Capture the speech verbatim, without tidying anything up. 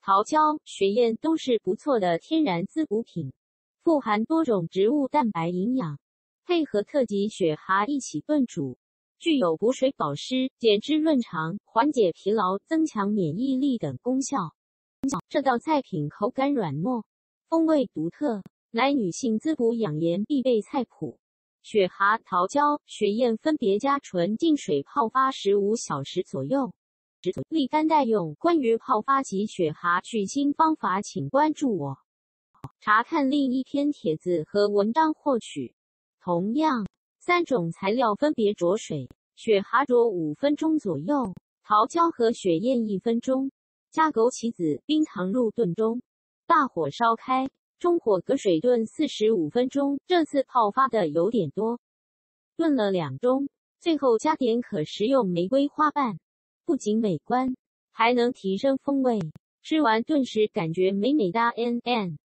桃胶、雪燕都是不错的天然滋补品，富含多种植物蛋白营养，配合特级雪蛤一起炖煮，具有补水保湿、减脂润肠、缓解疲劳、增强免疫力等功效。这道菜品口感软糯，风味独特，乃女性滋补养颜必备菜谱。雪蛤、桃胶、雪燕分别加纯净水泡发十五小时左右，立竿待用。关于泡发及雪蛤去腥方法，请关注我。查看另一篇帖子和文章获取。同样，三种材料分别着水，雪蛤着五分钟左右，桃胶和雪燕一分钟，加枸杞子、冰糖入炖中，大火烧开，中火隔水炖四十五分钟。这次泡发的有点多，炖了两盅，最后加点可食用玫瑰花瓣，不仅美观，还能提升风味。吃完顿时感觉美美哒 N N。